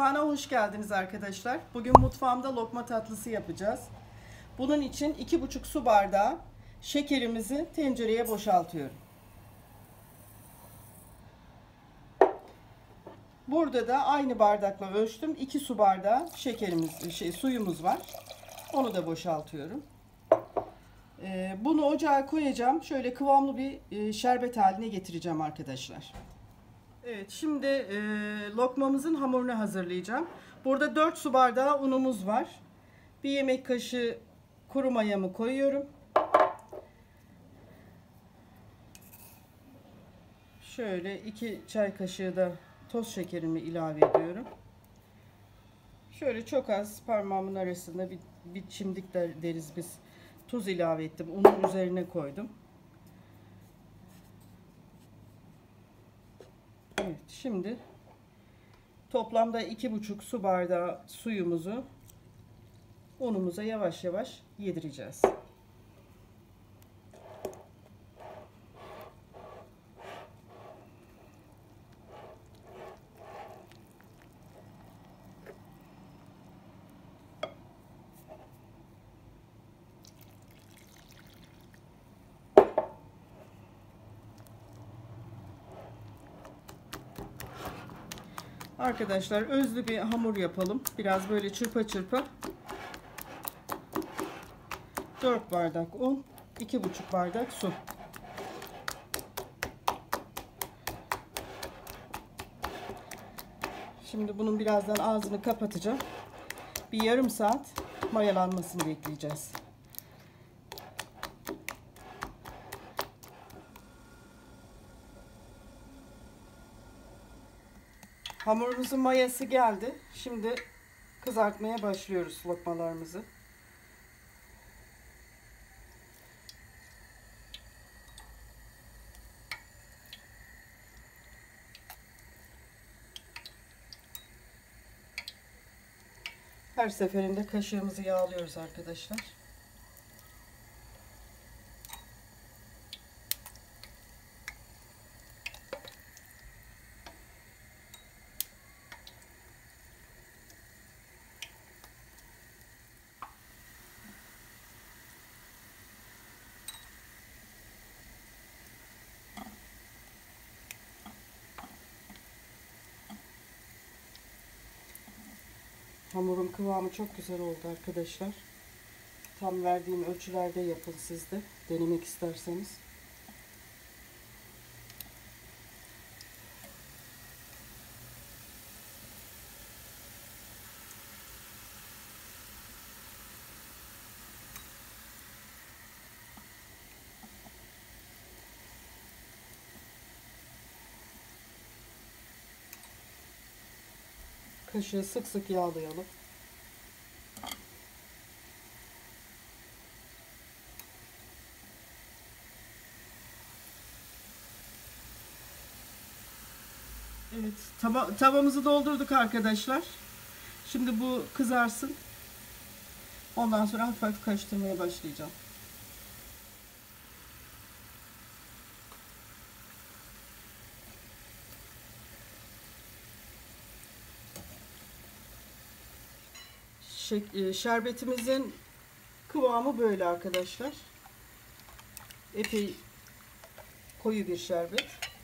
Mutfağına hoş geldiniz arkadaşlar. Bugün mutfağımda lokma tatlısı yapacağız. Bunun için 2,5 su bardağı şekerimizi tencereye boşaltıyorum. Burada da aynı bardakla ölçtüm. 2 su bardağı suyumuz var. Onu da boşaltıyorum. Bunu ocağa koyacağım. Şöyle kıvamlı bir şerbet haline getireceğim arkadaşlar. Evet, şimdi lokmamızın hamurunu hazırlayacağım. Burada 4 su bardağı unumuz var. 1 yemek kaşığı kuru mayamı koyuyorum. Şöyle 2 çay kaşığı da toz şekerimi ilave ediyorum. Şöyle çok az parmağımın arasında bir çimdik deriz biz. Tuz ilave ettim. Unun üzerine koydum. Evet, şimdi toplamda 2,5 su bardağı suyumuzu unumuza yavaş yavaş yedireceğiz. Arkadaşlar özlü bir hamur yapalım. Biraz böyle çırpa çırpa. 4 bardak un, 2,5 bardak su. Şimdi bunun birazdan ağzını kapatacağım. Bir yarım saat mayalanmasını bekleyeceğiz. Hamurumuzun mayası geldi. Şimdi kızartmaya başlıyoruz lokmalarımızı. Her seferinde kaşığımızı yağlıyoruz arkadaşlar. Hamurun kıvamı çok güzel oldu arkadaşlar. Tam verdiğim ölçülerde yapın siz de denemek isterseniz. Kaşığı sık sık yağlayalım. Evet, tavamızı doldurduk arkadaşlar. Şimdi bu kızarsın. Ondan sonra hafif hafif karıştırmaya başlayacağım. Şerbetimizin kıvamı böyle arkadaşlar. Epey koyu bir şerbet.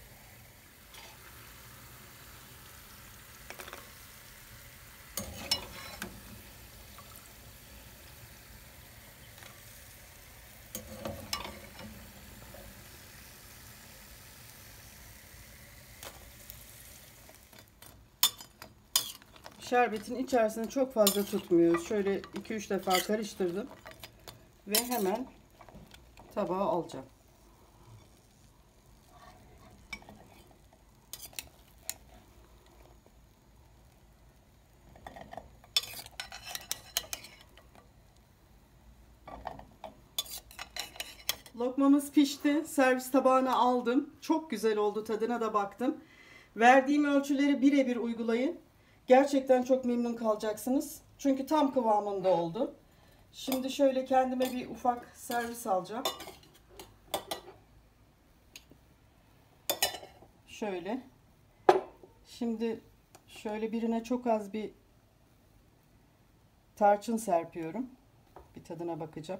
Şerbetin içerisini çok fazla tutmuyoruz. Şöyle 2-3 defa karıştırdım ve hemen tabağa alacağım. Lokmamız pişti. Servis tabağına aldım. Çok güzel oldu. Tadına da baktım. Verdiğim ölçüleri birebir uygulayın. Gerçekten çok memnun kalacaksınız. Çünkü tam kıvamında oldu. Şimdi şöyle kendime bir ufak servis alacağım. Şöyle. Şimdi Şöyle birine çok az bir tarçın serpiyorum. Bir tadına bakacağım.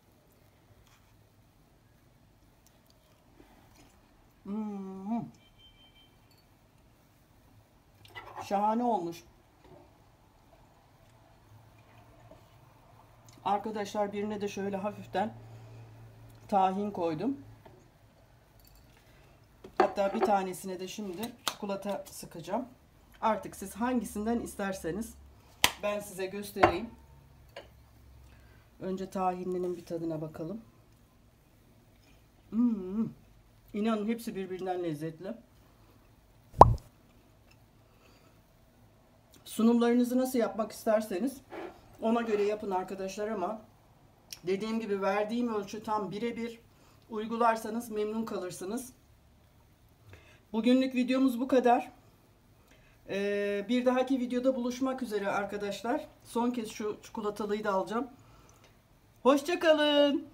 Şahane olmuş. Arkadaşlar birine de şöyle hafiften tahin koydum. Hatta bir tanesine de şimdi çikolata sıkacağım. Artık siz hangisinden isterseniz ben size göstereyim. Önce tahinlinin bir tadına bakalım. İnanın hepsi birbirinden lezzetli. Sunumlarınızı nasıl yapmak isterseniz ona göre yapın arkadaşlar, ama dediğim gibi verdiğim ölçü tam birebir uygularsanız memnun kalırsınız. Bugünlük videomuz bu kadar. Bir dahaki videoda buluşmak üzere arkadaşlar. Son kez şu çikolatalıyı da alacağım. Hoşça kalın.